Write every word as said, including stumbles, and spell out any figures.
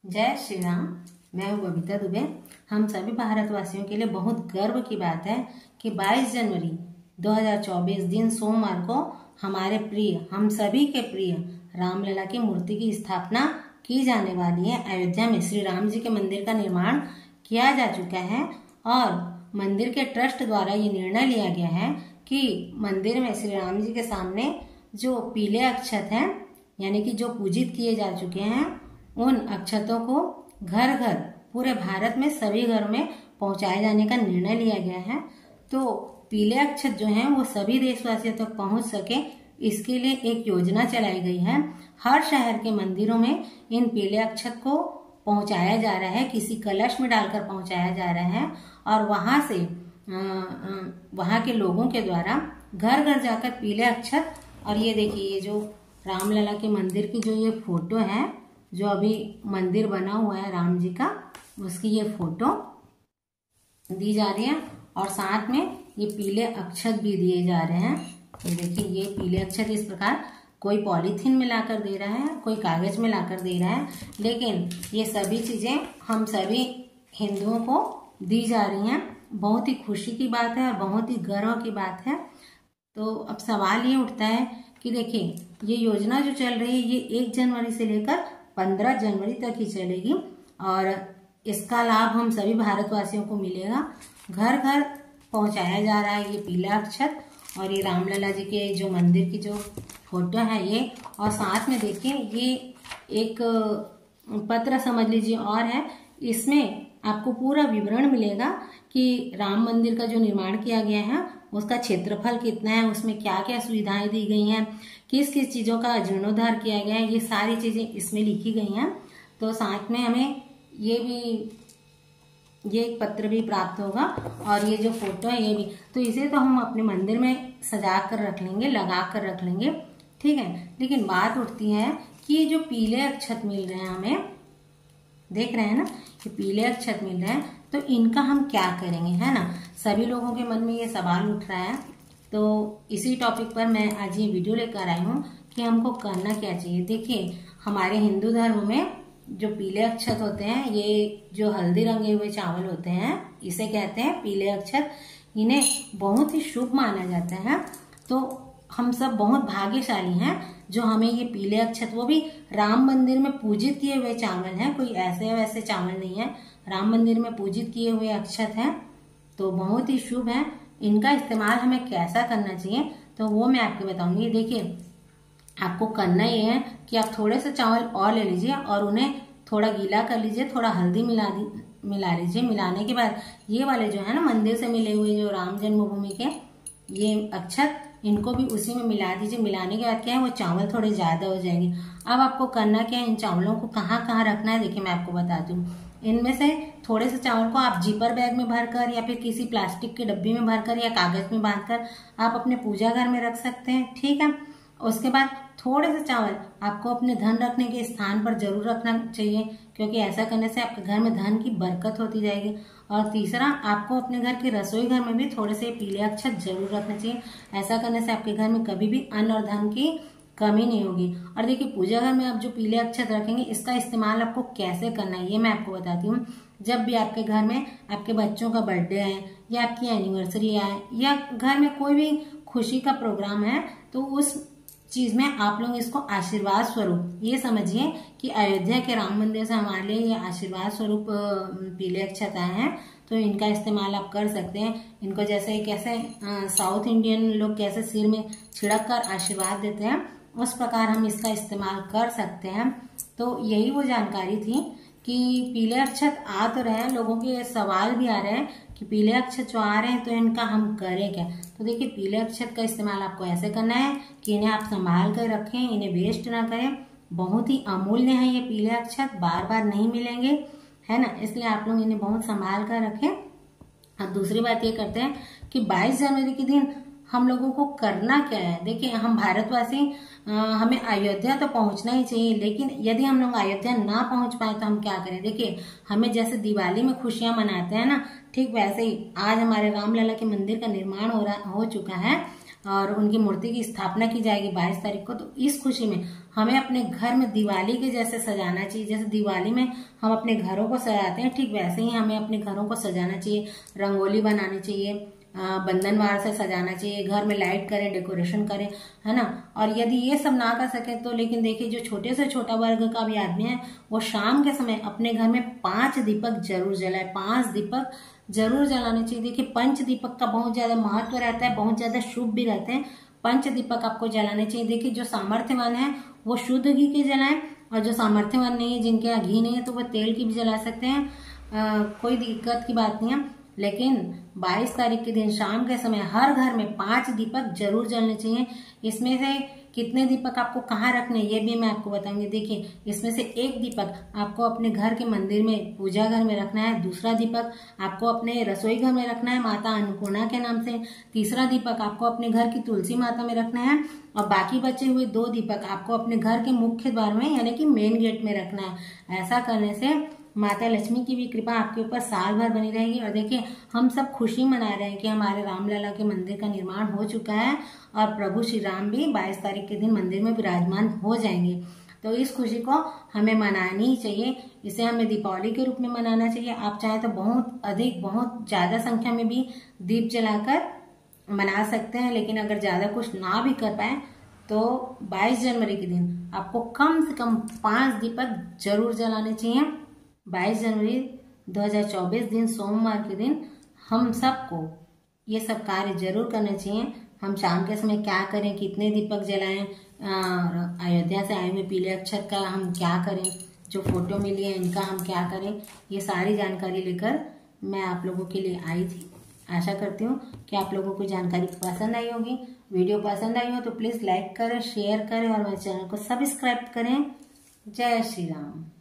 जय श्री राम। मैं हूँ बबीता दुबे। हम सभी भारतवासियों के लिए बहुत गर्व की बात है कि बाईस जनवरी दो हज़ार चौबीस दिन सोमवार को हमारे प्रिय, हम सभी के प्रिय रामलला की मूर्ति की स्थापना की जाने वाली है। अयोध्या में श्री राम जी के मंदिर का निर्माण किया जा चुका है और मंदिर के ट्रस्ट द्वारा ये निर्णय लिया गया है कि मंदिर में श्री राम जी के सामने जो पीले अक्षत हैं, यानी कि जो पूजित किए जा चुके हैं, उन अक्षतों को घर घर पूरे भारत में सभी घरों में पहुंचाए जाने का निर्णय लिया गया है। तो पीले अक्षत जो हैं वो सभी देशवासियों तक पहुंच सके, इसके लिए एक योजना चलाई गई है। हर शहर के मंदिरों में इन पीले अक्षत को पहुंचाया जा रहा है, किसी कलश में डालकर पहुंचाया जा रहा है और वहां से वहां के लोगों के द्वारा घर घर जाकर पीले अक्षत, और ये देखिए ये जो रामलला के मंदिर की जो ये फोटो है, जो अभी मंदिर बना हुआ है राम जी का, उसकी ये फोटो दी जा रही है और साथ में ये पीले अक्षत भी दिए जा रहे हैं। ये देखिए ये पीले अक्षत इस प्रकार कोई पॉलीथीन में लाकर दे रहा है, कोई कागज में लाकर दे रहा है, लेकिन ये सभी चीजें हम सभी हिंदुओं को दी जा रही हैं। बहुत ही खुशी की बात है और बहुत ही गर्व की बात है। तो अब सवाल ये उठता है कि देखिए ये योजना जो चल रही है ये एक जनवरी से लेकर पंद्रह जनवरी तक ही चलेगी और इसका लाभ हम सभी भारतवासियों को मिलेगा। घर घर पहुंचाया जा रहा है ये पीला अक्षत और ये रामलला जी के जो मंदिर की जो फोटो है ये, और साथ में देखिए ये एक पत्र समझ लीजिए और है, इसमें आपको पूरा विवरण मिलेगा कि राम मंदिर का जो निर्माण किया गया है उसका क्षेत्रफल कितना है, उसमें क्या क्या सुविधाएं दी गई हैं, किस किस चीजों का जीर्णोद्धार किया गया है, ये सारी चीजें इसमें लिखी गई हैं। तो साथ में हमें ये भी ये एक पत्र भी प्राप्त होगा और ये जो फोटो है ये भी, तो इसे तो हम अपने मंदिर में सजा कर रख लेंगे, लगा कर रख लेंगे, ठीक है। लेकिन बात उठती है कि ये जो पीले अक्षत मिल रहे हैं हमें, देख रहे हैं ना, ये पीले अक्षत मिल रहे हैं, तो इनका हम क्या करेंगे, है ना। सभी लोगों के मन में ये सवाल उठ रहा है। तो इसी टॉपिक पर मैं आज ये वीडियो लेकर आई हूँ कि हमको करना क्या चाहिए। देखिए हमारे हिंदू धर्म में जो पीले अक्षत होते हैं, ये जो हल्दी रंगे हुए चावल होते हैं, इसे कहते हैं पीले अक्षत। इन्हें बहुत ही शुभ माना जाता है। तो हम सब बहुत भाग्यशाली हैं जो हमें ये पीले अक्षत, वो भी राम मंदिर में पूजित किए हुए चावल हैं, कोई ऐसे वैसे चावल नहीं है, राम मंदिर में पूजित किए हुए अक्षत हैं, तो बहुत ही शुभ है। इनका इस्तेमाल हमें कैसा करना चाहिए तो वो मैं आपको बताऊंगी। देखिए आपको करना ये है कि आप थोड़े से चावल और ले लीजिए और उन्हें थोड़ा गीला कर लीजिए, थोड़ा हल्दी मिला दी मिला लीजिए। मिलाने के बाद ये वाले जो है ना मंदिर से मिले हुए जो राम जन्मभूमि के ये अक्षत, इनको भी उसी में मिला दीजिए। मिलाने के बाद क्या है, वो चावल थोड़े ज्यादा हो जाएंगे। अब आपको करना क्या है, इन चावलों को कहाँ कहाँ रखना है, देखिए मैं आपको बताती हूँ। इनमें से थोड़े से चावल को आप जीपर बैग में भरकर या फिर किसी प्लास्टिक के डब्बी में भरकर या कागज में बांधकर आप अपने पूजा घर में रख सकते हैं, ठीक है। उसके बाद थोड़े से चावल आपको अपने धन रखने के स्थान पर जरूर रखना चाहिए, क्योंकि ऐसा करने से आपके घर में धन की बरकत होती जाएगी। और तीसरा, आपको अपने घर के रसोई घर में भी थोड़े से पीले अक्षत जरूर रखना चाहिए। ऐसा करने से आपके घर में कभी भी अन्न और धन की कमी नहीं होगी। और देखिए पूजा घर में आप जो पीले अक्षत रखेंगे, इसका इस्तेमाल आपको कैसे करना है ये मैं आपको बताती हूँ। जब भी आपके घर में आपके बच्चों का बर्थडे है या आपकी एनिवर्सरी है या घर में कोई भी खुशी का प्रोग्राम है, तो उस चीज में आप लोग इसको आशीर्वाद स्वरूप, ये समझिए कि अयोध्या के राम मंदिर से हमारे लिए ये आशीर्वाद स्वरूप पीले अक्षत आए हैं, तो इनका इस्तेमाल आप कर सकते हैं। इनको जैसे कैसे साउथ इंडियन लोग कैसे सिर में छिड़क कर आशीर्वाद देते हैं, उस प्रकार हम इसका इस्तेमाल कर सकते हैं। तो यही वो जानकारी थी कि पीले अक्षत आ तो रहे हैं, लोगों के सवाल भी आ रहे हैं कि पीले अक्षत जो आ रहे हैं तो इनका हम करें क्या। तो देखिए पीले अक्षत का इस्तेमाल आपको ऐसे करना है कि इन्हें आप संभाल कर रखें, इन्हें वेस्ट ना करें। बहुत ही अमूल्य है ये पीले अक्षत, बार बार नहीं मिलेंगे, है ना, इसलिए आप लोग इन्हें बहुत संभाल कर रखें। अब दूसरी बात ये करते हैं कि बाईस जनवरी के दिन हम लोगों को करना क्या है। देखिए हम भारतवासी, हमें अयोध्या तो पहुंचना ही चाहिए, लेकिन यदि हम लोग अयोध्या ना पहुंच पाए तो हम क्या करें। देखिए हमें जैसे दिवाली में खुशियां मनाते हैं ना, ठीक वैसे ही आज हमारे रामलला के मंदिर का निर्माण हो रहा हो चुका है और उनकी मूर्ति की स्थापना की जाएगी बाईस तारीख को। तो इस खुशी में हमें अपने घर में दिवाली के जैसे सजाना चाहिए। जैसे दिवाली में हम अपने घरों को सजाते हैं, ठीक वैसे ही हमें अपने घरों को सजाना चाहिए। रंगोली बनानी चाहिए, बंधनवार से सजाना चाहिए, घर में लाइट करें, डेकोरेशन करें, है ना। और यदि ये सब ना कर सके तो लेकिन देखिए जो छोटे से छोटा वर्ग का भी आदमी है वो शाम के समय अपने घर में पांच दीपक जरूर जलाए, पांच दीपक जरूर जलाने चाहिए। देखिए पंच दीपक का बहुत ज्यादा महत्व रहता है, बहुत ज्यादा शुभ भी रहते हैं। पंच दीपक आपको जलाने चाहिए। देखिए जो सामर्थ्यवान है वो शुद्ध घी के जलाएं, और जो सामर्थ्यवान नहीं है, जिनके यहाँ घी नहीं है, तो वो तेल की भी जला सकते हैं। आ, कोई दिक्कत की बात नहीं है। लेकिन बाईस तारीख के दिन शाम के समय हर घर में पांच दीपक जरूर जलने चाहिए। इसमें से कितने दीपक आपको कहाँ रखने ये भी मैं आपको बताऊंगी। देखिए इसमें से एक दीपक आपको अपने घर के मंदिर में, पूजा घर में रखना है। दूसरा दीपक आपको अपने रसोई घर में रखना है माता अन्नपूर्णा के नाम से। तीसरा दीपक आपको अपने घर की तुलसी माता में रखना है। और बाकी बचे हुए दो दीपक आपको अपने घर के मुख्य द्वार में यानी कि मेन गेट में रखना है। ऐसा करने से माता लक्ष्मी की भी कृपा आपके ऊपर साल भर बनी रहेगी। और देखिए हम सब खुशी मना रहे हैं कि हमारे रामलला के मंदिर का निर्माण हो चुका है और प्रभु श्री राम भी बाईस तारीख के दिन मंदिर में विराजमान हो जाएंगे। तो इस खुशी को हमें मनानी ही चाहिए। इसे हमें दीपावली के रूप में मनाना चाहिए। आप चाहे तो बहुत अधिक, बहुत ज्यादा संख्या में भी दीप जलाकर मना सकते हैं, लेकिन अगर ज्यादा कुछ ना भी कर पाए तो बाईस जनवरी के दिन आपको कम से कम पांच दीपक जरूर जलाने चाहिए। बाईस जनवरी दो हज़ार चौबीस दिन सोमवार के दिन हम सबको ये सब कार्य जरूर करने चाहिए। हम शाम के समय क्या करें, कितने दीपक जलाएं, अयोध्या से आए हुए पीले अक्षर का हम क्या करें, जो फोटो मिली है इनका हम क्या करें, ये सारी जानकारी लेकर मैं आप लोगों के लिए आई थी। आशा करती हूँ कि आप लोगों को जानकारी पसंद आई होगी। वीडियो पसंद आई हो तो प्लीज़ लाइक करें, शेयर करें और मेरे चैनल को सब्सक्राइब करें। जय श्री राम।